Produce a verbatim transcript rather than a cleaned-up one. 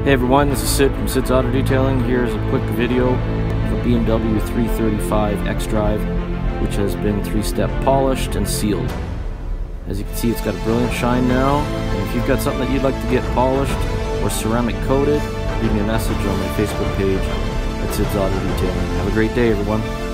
Hey everyone, this is Sid from Sid's Auto Detailing. Here's a quick video of a B M W three thirty-five X-Drive, which has been three-step polished and sealed. As you can see, it's got a brilliant shine now, and if you've got something that you'd like to get polished or ceramic coated, leave me a message on my Facebook page at Sid's Auto Detailing. Have a great day, everyone.